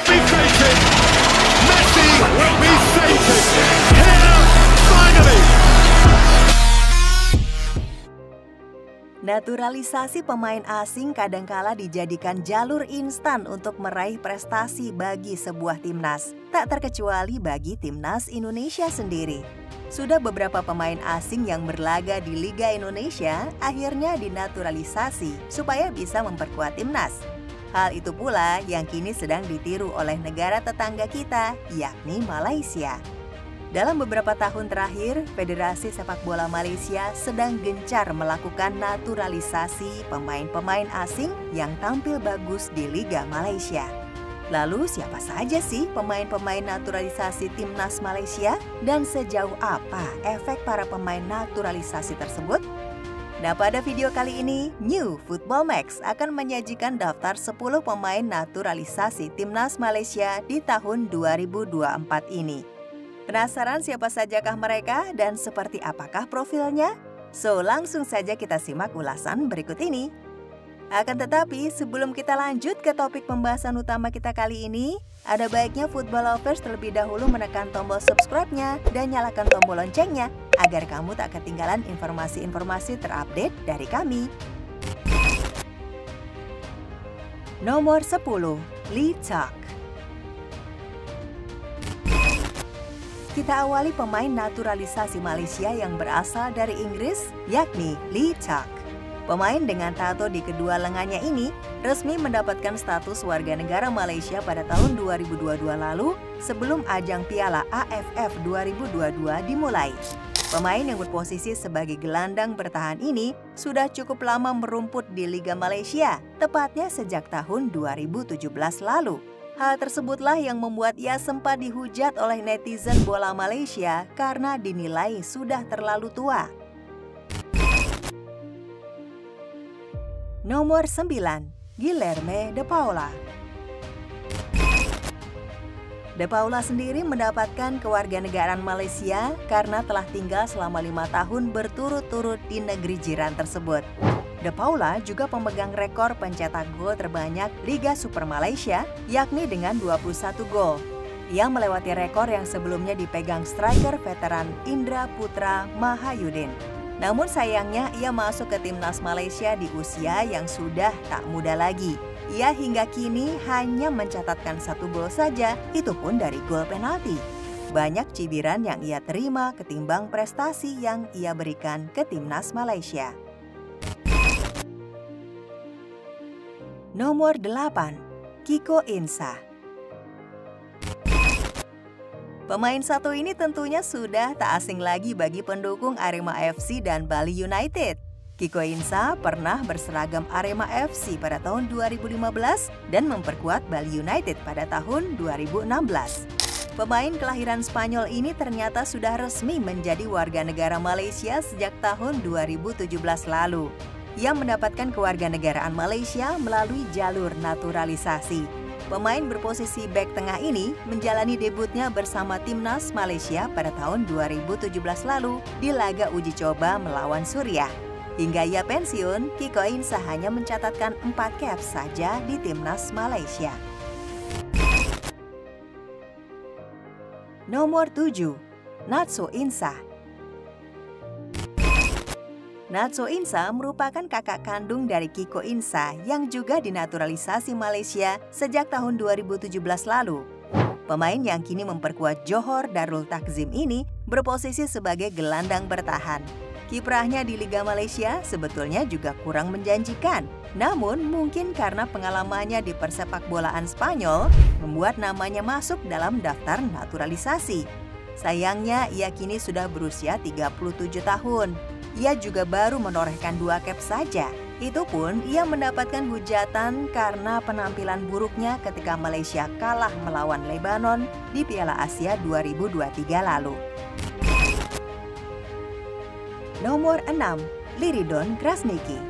be fated. Messi will be sated. Here, finally. Naturalisasi pemain asing kadangkala dijadikan jalur instan untuk meraih prestasi bagi sebuah timnas, tak terkecuali bagi timnas Indonesia sendiri. Sudah beberapa pemain asing yang berlaga di Liga Indonesia akhirnya dinaturalisasi supaya bisa memperkuat timnas. Hal itu pula yang kini sedang ditiru oleh negara tetangga kita, yakni Malaysia. Dalam beberapa tahun terakhir, Federasi Sepak Bola Malaysia sedang gencar melakukan naturalisasi pemain-pemain asing yang tampil bagus di Liga Malaysia. Lalu siapa saja sih pemain-pemain naturalisasi timnas Malaysia dan sejauh apa efek para pemain naturalisasi tersebut? Nah, pada video kali ini, New Football Max akan menyajikan daftar 10 pemain naturalisasi timnas Malaysia di tahun 2024 ini. Penasaran siapa sajakah mereka dan seperti apakah profilnya? So, langsung saja kita simak ulasan berikut ini. Akan tetapi, sebelum kita lanjut ke topik pembahasan utama kita kali ini, ada baiknya Football Lovers terlebih dahulu menekan tombol subscribe-nya dan nyalakan tombol loncengnya agar kamu tak ketinggalan informasi-informasi terupdate dari kami. Nomor 10, Lee Tak. Kita awali pemain naturalisasi Malaysia yang berasal dari Inggris, yakni Lee Tak. Pemain dengan tato di kedua lengannya ini resmi mendapatkan status warga negara Malaysia pada tahun 2022 lalu sebelum ajang Piala AFF 2022 dimulai. Pemain yang berposisi sebagai gelandang bertahan ini sudah cukup lama merumput di Liga Malaysia, tepatnya sejak tahun 2017 lalu. Hal tersebutlah yang membuat ia sempat dihujat oleh netizen bola Malaysia karena dinilai sudah terlalu tua. Nomor 9, Guilherme De Paula. De Paula sendiri mendapatkan kewarganegaraan Malaysia karena telah tinggal selama 5 tahun berturut-turut di negeri jiran tersebut. De Paula juga pemegang rekor pencetak gol terbanyak Liga Super Malaysia, yakni dengan 21 gol. Ia melewati rekor yang sebelumnya dipegang striker veteran Indra Putra Mahayudin. Namun sayangnya ia masuk ke timnas Malaysia di usia yang sudah tak muda lagi. Ia hingga kini hanya mencatatkan 1 gol saja, itu pun dari gol penalti. Banyak cibiran yang ia terima ketimbang prestasi yang ia berikan ke timnas Malaysia. Nomor 8, Kiko Insah. Pemain satu ini tentunya sudah tak asing lagi bagi pendukung Arema FC dan Bali United. Kiko Insah pernah berseragam Arema FC pada tahun 2015 dan memperkuat Bali United pada tahun 2016. Pemain kelahiran Spanyol ini ternyata sudah resmi menjadi warga negara Malaysia sejak tahun 2017 lalu. Ia mendapatkan kewarganegaraan Malaysia melalui jalur naturalisasi. Pemain berposisi bek tengah ini menjalani debutnya bersama timnas Malaysia pada tahun 2017 lalu di laga uji coba melawan Suriah. Hingga ia pensiun, Kiko Insah hanya mencatatkan 4 caps saja di timnas Malaysia. Nomor 7, Natso Insah. Natso Insah merupakan kakak kandung dari Kiko Insah yang juga dinaturalisasi Malaysia sejak tahun 2017 lalu. Pemain yang kini memperkuat Johor Darul Takzim ini berposisi sebagai gelandang bertahan. Kiprahnya di Liga Malaysia sebetulnya juga kurang menjanjikan. Namun mungkin karena pengalamannya di persepakbolaan Spanyol membuat namanya masuk dalam daftar naturalisasi. Sayangnya ia kini sudah berusia 37 tahun. Ia juga baru menorehkan 2 caps saja. Itu pun ia mendapatkan hujatan karena penampilan buruknya ketika Malaysia kalah melawan Lebanon di Piala Asia 2023 lalu. Nomor 6, Liridon Krasniki.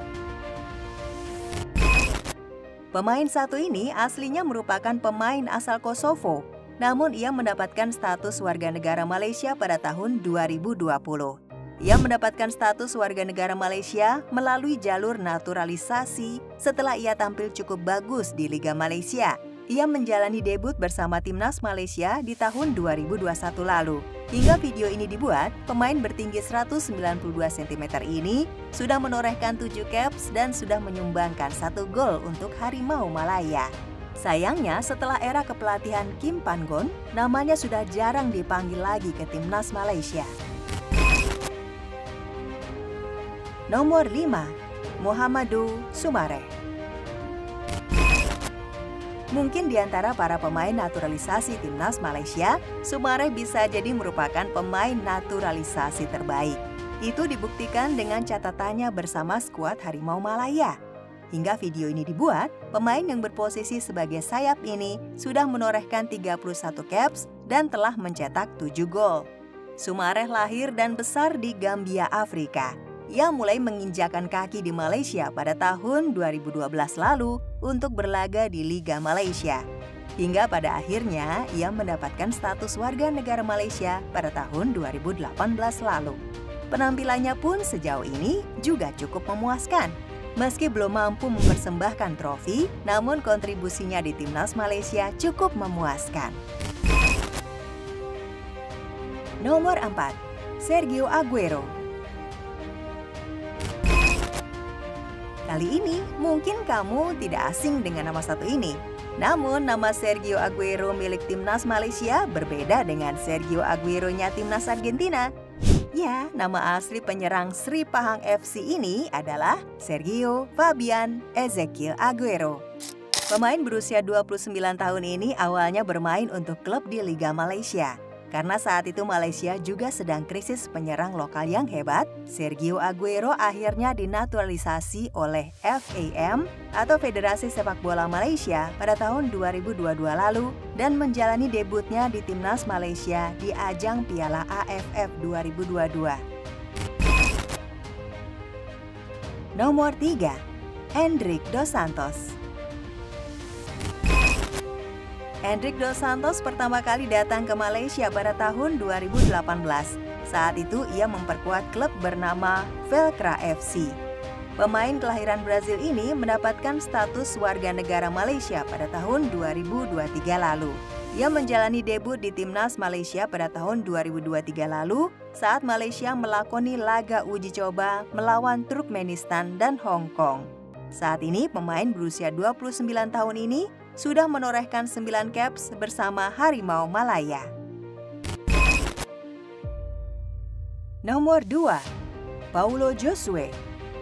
Pemain satu ini aslinya merupakan pemain asal Kosovo, namun ia mendapatkan status warga negara Malaysia pada tahun 2020. Ia mendapatkan status warga negara Malaysia melalui jalur naturalisasi setelah ia tampil cukup bagus di Liga Malaysia. Ia menjalani debut bersama timnas Malaysia di tahun 2021 lalu. Hingga video ini dibuat, pemain bertinggi 192 cm ini sudah menorehkan 7 caps dan sudah menyumbangkan 1 gol untuk Harimau Malaya. Sayangnya, setelah era kepelatihan Kim Pan-gon, namanya sudah jarang dipanggil lagi ke timnas Malaysia. Nomor 5. Mohamadu Soumaré. Mungkin di antara para pemain naturalisasi timnas Malaysia, Soumaré bisa jadi merupakan pemain naturalisasi terbaik. Itu dibuktikan dengan catatannya bersama skuad Harimau Malaya. Hingga video ini dibuat, pemain yang berposisi sebagai sayap ini sudah menorehkan 31 caps dan telah mencetak 7 gol. Soumaré lahir dan besar di Gambia, Afrika. Ia mulai menginjakan kaki di Malaysia pada tahun 2012 lalu untuk berlaga di Liga Malaysia. Hingga pada akhirnya ia mendapatkan status warga negara Malaysia pada tahun 2018 lalu. Penampilannya pun sejauh ini juga cukup memuaskan. Meski belum mampu mempersembahkan trofi, namun kontribusinya di timnas Malaysia cukup memuaskan. Nomor 4. Sergio Aguero. Kali ini mungkin kamu tidak asing dengan nama satu ini. Namun nama Sergio Aguero milik timnas Malaysia berbeda dengan Sergio Aguero-nya timnas Argentina. Ya, nama asli penyerang Sri Pahang FC ini adalah Sergio Fabian Ezekiel Aguero. Pemain berusia 29 tahun ini awalnya bermain untuk klub di Liga Malaysia. Karena saat itu Malaysia juga sedang krisis penyerang lokal yang hebat, Sergio Aguero akhirnya dinaturalisasi oleh FAM atau Federasi Sepak Bola Malaysia pada tahun 2022 lalu dan menjalani debutnya di timnas Malaysia di ajang Piala AFF 2022. Nomor 3. Hendrik Dos Santos. Hendrik Dos Santos pertama kali datang ke Malaysia pada tahun 2018. Saat itu ia memperkuat klub bernama Velcra FC. Pemain kelahiran Brazil ini mendapatkan status warga negara Malaysia pada tahun 2023 lalu. Ia menjalani debut di timnas Malaysia pada tahun 2023 lalu saat Malaysia melakoni laga uji coba melawan Turkmenistan dan Hong Kong. Saat ini pemain berusia 29 tahun ini sudah menorehkan 9 caps bersama Harimau Malaya. Nomor 2. Paulo Josue.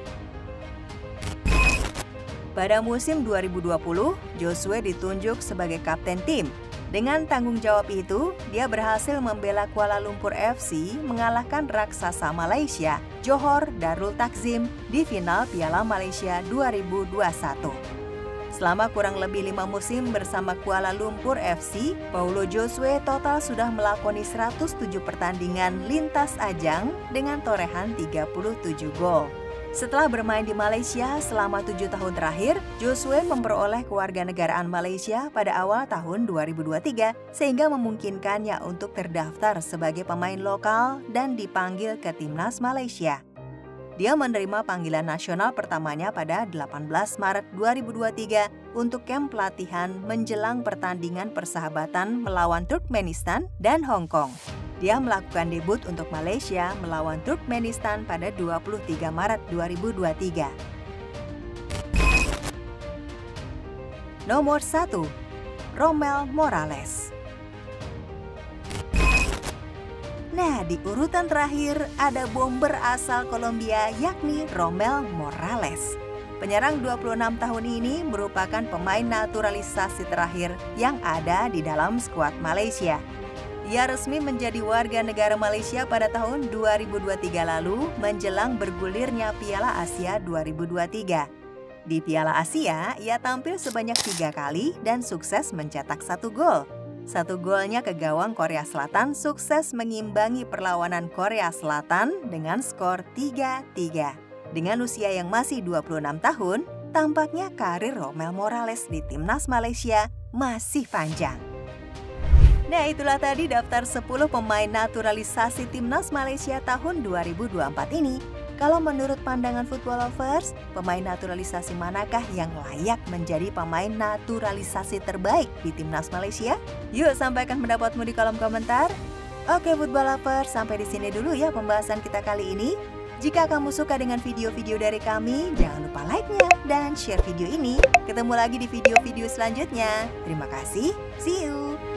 Pada musim 2020, Josue ditunjuk sebagai kapten tim. Dengan tanggung jawab itu, dia berhasil membela Kuala Lumpur FC mengalahkan raksasa Malaysia, Johor Darul Takzim, di final Piala Malaysia 2021. Selama kurang lebih 5 musim bersama Kuala Lumpur FC, Paulo Josue total sudah melakoni 107 pertandingan lintas ajang dengan torehan 37 gol. Setelah bermain di Malaysia selama 7 tahun terakhir, Josue memperoleh kewarganegaraan Malaysia pada awal tahun 2023 sehingga memungkinkannya untuk terdaftar sebagai pemain lokal dan dipanggil ke timnas Malaysia. Dia menerima panggilan nasional pertamanya pada 18 Maret 2023 untuk kamp pelatihan menjelang pertandingan persahabatan melawan Turkmenistan dan Hong Kong. Dia melakukan debut untuk Malaysia melawan Turkmenistan pada 23 Maret 2023. Nomor 1. Romel Morales. Nah, di urutan terakhir ada bomber asal Kolombia yakni Romel Morales. Penyerang 26 tahun ini merupakan pemain naturalisasi terakhir yang ada di dalam skuad Malaysia. Ia resmi menjadi warga negara Malaysia pada tahun 2023 lalu menjelang bergulirnya Piala Asia 2023. Di Piala Asia, ia tampil sebanyak 3 kali dan sukses mencetak 1 gol. 1 golnya ke gawang Korea Selatan sukses mengimbangi perlawanan Korea Selatan dengan skor 3-3. Dengan usia yang masih 26 tahun, tampaknya karir Romel Morales di timnas Malaysia masih panjang. Nah, itulah tadi daftar 10 pemain naturalisasi timnas Malaysia tahun 2024 ini. Kalau menurut pandangan football lovers, pemain naturalisasi manakah yang layak menjadi pemain naturalisasi terbaik di timnas Malaysia? Yuk sampaikan pendapatmu di kolom komentar. Oke football lovers, sampai di sini dulu ya pembahasan kita kali ini. Jika kamu suka dengan video-video dari kami, jangan lupa like-nya dan share video ini. Ketemu lagi di video-video selanjutnya. Terima kasih, see you!